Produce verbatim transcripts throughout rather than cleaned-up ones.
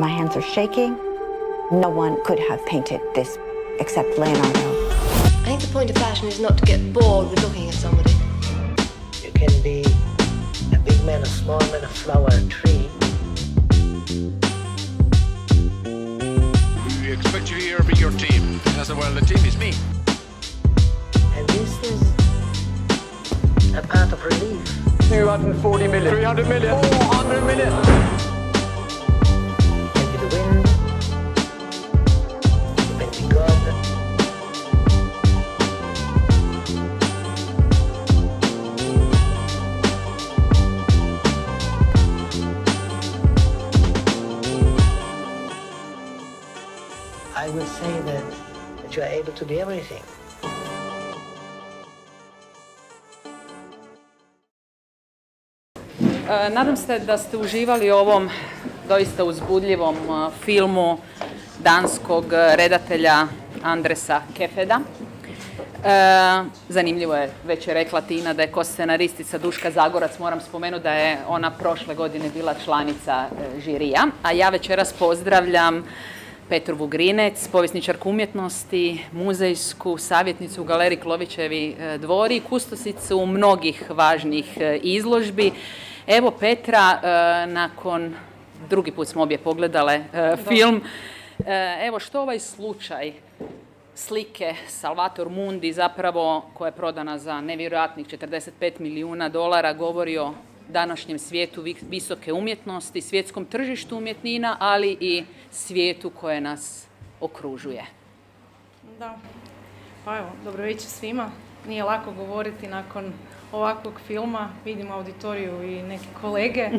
My hands are shaking. No one could have painted this except Leonardo. I think the point of fashion is not to get bored with looking at somebody. You can be a big man, a small man, a flower, a tree. We expect you here to be your team. I said, well, the team is me. And this is a part of relief. two hundred forty million. three hundred million. four hundred million. You can be the wind. You can be God. I will say that, that you are able to be everything. Nadam se da ste uživali u ovom doista uzbudljivom filmu danskog redatelja Andresa Kefeda. Zanimljivo je, već je rekla Tina da je ko-scenaristica Duška Zagorac. Moram spomenuti da je ona prošle godine bila članica žirija. A ja večeras pozdravljam Petru Vugrinec, povjesničarku umjetnosti, muzejsku savjetnicu u galeriji Klovićevi dvori, kustosicu mnogih važnih izložbi. Evo Petra, nakon, drugi put smo obje pogledale film, evo što ovaj slučaj slike Salvator Mundi, zapravo koja je prodana za nevjerojatnih četrdeset pet milijuna dolara, govori o današnjem svijetu visoke umjetnosti, svjetskom tržištu umjetnina, ali i svijetu koje nas okružuje. Da, pa evo, dobro večer svima. Nije lako govoriti nakon ovakvog filma, vidim auditoriju i neke kolege. E,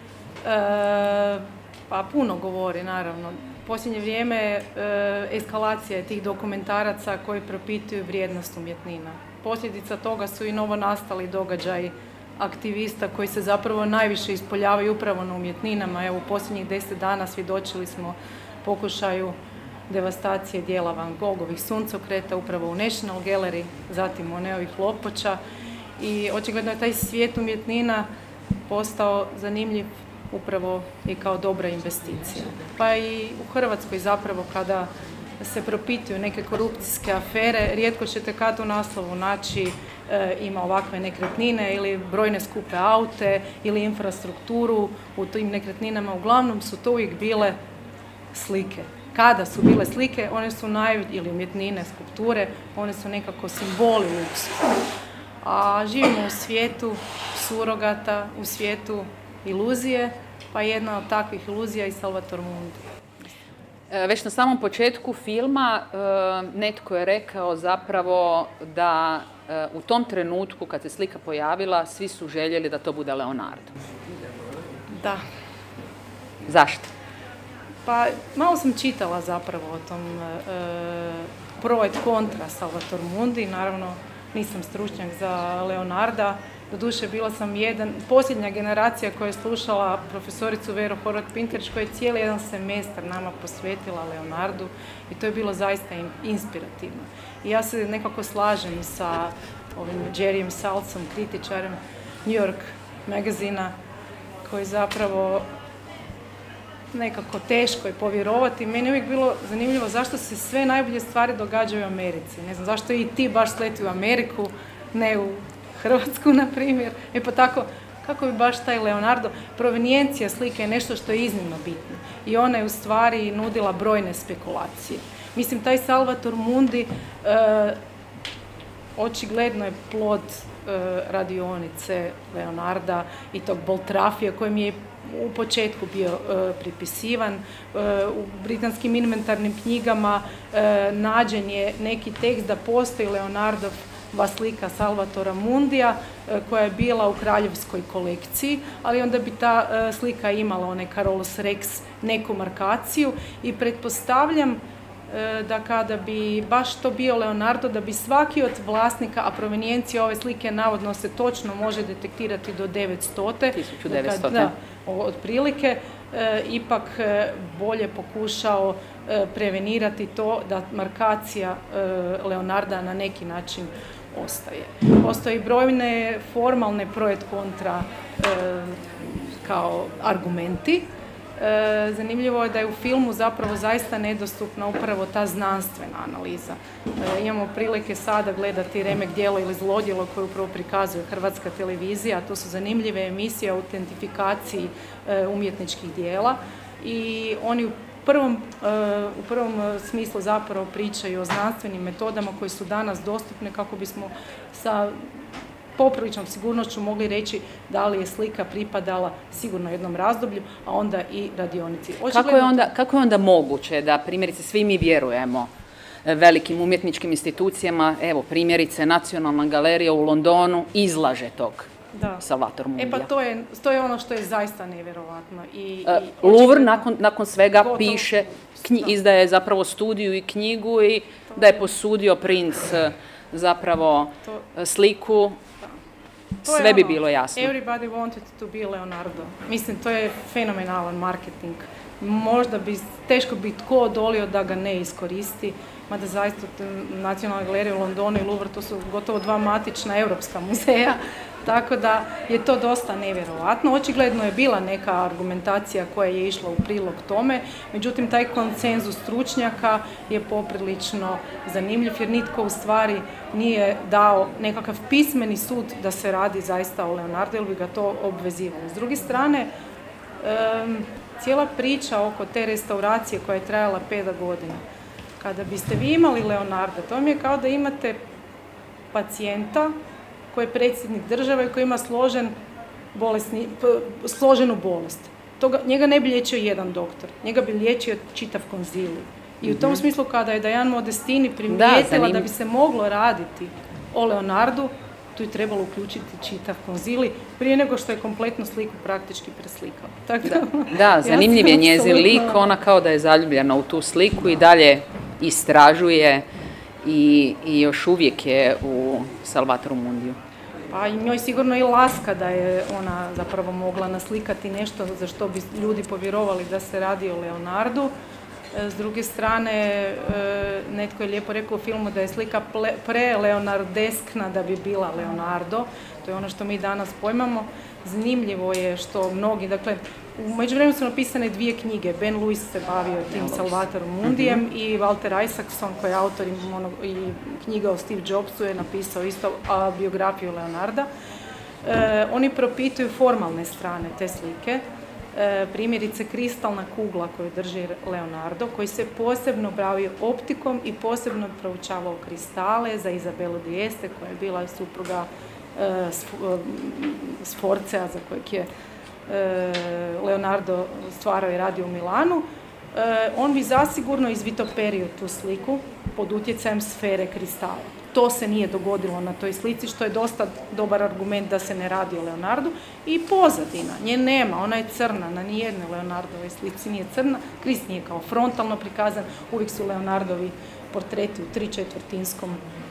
pa puno govori, naravno. U posljednje vrijeme e, eskalacija je tih dokumentaraca koji propituju vrijednost umjetnina. Posljedica toga su i novo nastali događaji aktivista koji se zapravo najviše ispoljavaju upravo na umjetninama. Evo, u posljednjih deset dana svjedočili smo pokušaju devastacije dijela Van Gogovih suncokreta upravo u National Gallery, zatim Moneovih Lopoča. I očigledno je taj svijet umjetnina postao zanimljiv upravo i kao dobra investicija. Pa i u Hrvatskoj zapravo kada se propituju neke korupcijske afere, rijetko ćete kad u naslovu naći e, ima ovakve nekretnine ili brojne skupe aute ili infrastrukturu u tim nekretninama. Uglavnom su to uvijek bile slike. Kada su bile slike, one su naj... ili umjetnine, skulpture, one su nekako simboli luksuza. A živimo u svijetu surogata, u svijetu iluzije, pa jedna od takvih iluzija je Salvator Mundi. Već na samom početku filma netko je rekao zapravo da u tom trenutku kad se slika pojavila, svi su željeli da to bude Leonardo. Da. Zašto? Pa malo sam čitala zapravo o tom e, pro et kontra Salvator Mundi, naravno nisam stručnjak za Leonarda. Doduše, bila sam jedan, posljednja generacija koja je slušala profesoricu Veru Horvat-Pintarić koja je cijeli jedan semestar nama posvetila Leonardu i to je bilo zaista inspirativno. I ja se nekako slažem sa ovim Jerryjem Saltsom, kritičarem New York magazina, koji zapravo nekako teško je povjerovati. Meni je uvijek bilo zanimljivo zašto se sve najbolje stvari događaju u Americi. Ne znam zašto i ti baš sleti u Ameriku, ne u Hrvatsku, na primjer. E pa tako, kako bi baš taj Leonardo, provenijencija slike je nešto što je iznimno bitno. I ona je u stvari nudila brojne spekulacije. Mislim, taj Salvator Mundi e, očigledno je plod e, radionice Leonarda i tog Boltrafija kojem je u početku bio e, pripisivan. E, u britanskim inventarnim knjigama e, nađen je neki tekst da postoji Leonardov slika Salvatora Mundija koja je bila u kraljevskoj kolekciji, ali onda bi ta slika imala onaj Carolus Rex neku markaciju i pretpostavljam da kada bi baš to bio Leonardo, da bi svaki od vlasnika, a provenijencija ove slike navodno se točno može detektirati do devetsto. tisuću devetsto. Da, otprilike, e, ipak e, bolje pokušao e, prevenirati to da markacija e, Leonarda na neki način ostaje. Postoje brojne formalne pro et kontra e, kao argumenti. E, zanimljivo je da je u filmu zapravo zaista nedostupna upravo ta znanstvena analiza. E, imamo prilike sada gledati Remek djelo ili Zlodjelo koje upravo prikazuje Hrvatska televizija, to su zanimljive emisije o autentifikaciji e, umjetničkih dijela i oni u prvom, e, u prvom smislu zapravo pričaju o znanstvenim metodama koje su danas dostupne kako bismo sa popriličnom sigurnošću mogli reći da li je slika pripadala sigurno jednom razdoblju, a onda i radionici. Kako je onda, kako je onda moguće da primjerice svi mi vjerujemo velikim umjetničkim institucijama, evo primjerice Nacionalna galerija u Londonu izlaže tog da. Salvator Mundija? E pa to je, to je ono što je zaista nevjerojatno. I, uh, i Louvre nakon, nakon svega gotovo, piše, knji, izdaje zapravo studiju i knjigu i to da je posudio princ zapravo to, sliku. To sve bi ono, bilo jasno. Everybody wanted to be Leonardo. Mislim, to je fenomenalan marketing. Možda bi, teško bi tko odolio da ga ne iskoristi, mada zaista Nacionalna galerija u Londonu i Louvre, to su gotovo dva matična europska muzeja, tako da je to dosta nevjerojatno. Očigledno je bila neka argumentacija koja je išla u prilog tome, međutim taj konsenzus stručnjaka je poprilično zanimljiv jer nitko u stvari nije dao nekakav pismeni sud da se radi zaista o Leonardu ili bi ga to obvezivalo. S druge strane, um, cijela priča oko te restauracije koja je trajala pet godina, kada biste vi imali Leonarda, to mi je kao da imate pacijenta koji je predsjednik države koji ima složen bolesni, složenu bolest. Toga, njega ne bi liječio jedan doktor, njega bi liječio čitav konzilij. I u tom mm-hmm. smislu kada je Diane Modestini primijetila da, da bi se moglo raditi o Leonardu, tu je trebalo uključiti čitav konzilij prije nego što je kompletnu sliku praktički preslikao. Tako da, da, zanimljiv je njezin lik, ona kao da je zaljubljena u tu sliku i dalje istražuje i, i još uvijek je u Salvatoru Mundiju. Pa i njoj sigurno i laska da je ona zapravo mogla naslikati nešto za što bi ljudi povjerovali da se radi o Leonardu. S druge strane, netko je lijepo rekao u filmu da je slika pre-leonardeskna da bi bila Leonardo. To je ono što mi danas pojmamo. Zanimljivo je što mnogi, dakle, u međuvremenu su napisane dvije knjige. Ben Lewis se bavio tim Salvatorom Mundijem mm-hmm. i Walter Isaacson, koji je autor i knjiga o Steve Jobsu, je napisao isto biografiju Leonarda. E, oni propituju formalne strane te slike. E, primjerice kristalna kugla koju drži Leonardo, koji se posebno bavio optikom i posebno proučavao kristale za Izabelu D'Este, koja je bila supruga e, Sforcea, za kojeg je e, Leonardo stvarao i radio u Milanu. E, on bi zasigurno izvitoperio tu sliku pod utjecajem sfere kristala. To se nije dogodilo na toj slici, što je dosta dobar argument da se ne radi o Leonardu. I pozadina, nje nema, ona je crna, na nijednoj Leonardovoj slici nije crna. Krist nije kao frontalno prikazan, uvijek su Leonardovi portreti u tričetvrtinskom,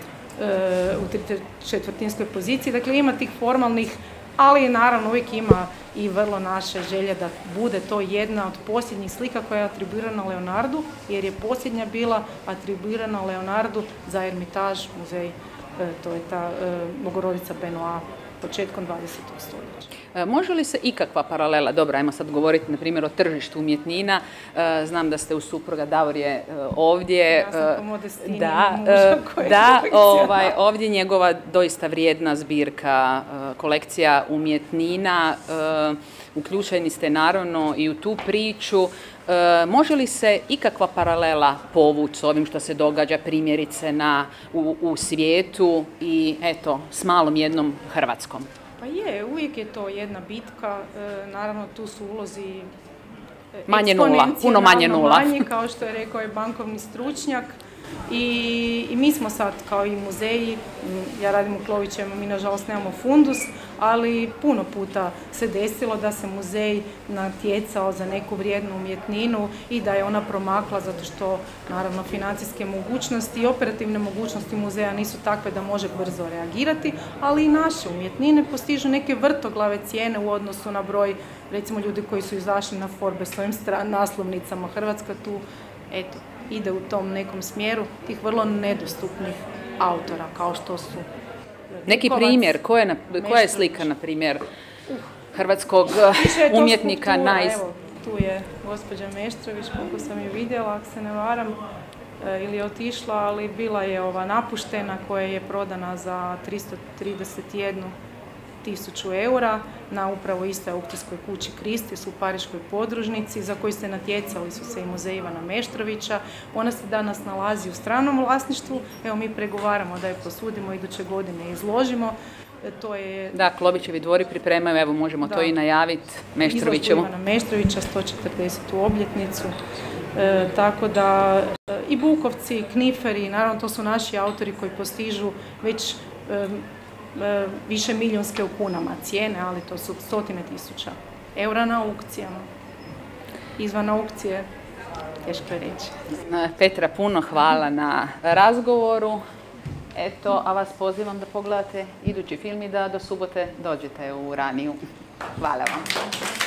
e, u tričetvrtinskoj poziciji. Dakle, ima tih formalnih, ali naravno uvijek ima i vrlo naše želje da bude to jedna od posljednjih slika koja je atribuirana Leonardu, jer je posljednja bila atribuirana Leonardu za Ermitaž muzej, e, to je ta e, Bogorodica Benoit, početkom dvadesetog stoljeća. Može li se ikakva paralela, dobro, ajmo sad govoriti na primjer o tržištu umjetnina, znam da ste uz supruga Davor je ovdje. Ja sam po Modestini da, muža koji da, ovaj, ovdje njegova doista vrijedna zbirka, kolekcija umjetnina, uključeni ste naravno i u tu priču. Može li se ikakva paralela povući s ovim što se događa primjerice na, u, u svijetu i eto, s malom jednom Hrvatskom? Pa je, uvijek je to jedna bitka, e, naravno tu su ulozi manje nula, puno manje nula. Manji, kao što je rekao je bankovni stručnjak. I, I mi smo sad kao i muzeji, ja radim u Klovićevima, mi nažalost nemamo fundus, ali puno puta se desilo da se muzej natjecao za neku vrijednu umjetninu i da je ona promakla zato što naravno financijske mogućnosti i operativne mogućnosti muzeja nisu takve da može brzo reagirati, ali i naše umjetnine postižu neke vrtoglave cijene u odnosu na broj recimo ljudi koji su izašli na Forbesovim naslovnicama. Hrvatska tu, eto, ide u tom nekom smjeru tih vrlo nedostupnih autora, kao što su neki Kovac, primjer, koja je, koja je slika, na primjer, hrvatskog umjetnika skulptura, naj... evo, tu je gospođa Meštrović, koliko sam ju vidjela, ako se ne varam, ili je otišla, ali bila je ova napuštena koja je prodana za tristo trideset jednu tisuću eura na upravo istoj aukcijskoj kući Kristis u Pariškoj podružnici, za koju se natjecali su se i muzej Ivana Meštrovića. Ona se danas nalazi u stranom vlasništvu. Evo, mi pregovaramo da je posudimo, iduće godine izložimo. To je... Da, Klovićevi dvori pripremaju, evo možemo da. to i najaviti, Meštrovićevu. Izložbu Ivana Meštrovića, sto četrdesetu obljetnicu. E, tako da e, i Bukovci, Kniferi, naravno to su naši autori koji postižu već e, e, više milijunske u kunama cijene, ali to su stotine tisuća eura na aukcijama. Izvan aukcije, teško je reći. Petra, puno hvala na razgovoru. Eto, a vas pozivam da pogledate idući film i da do subote dođete u Raniju. Hvala vam.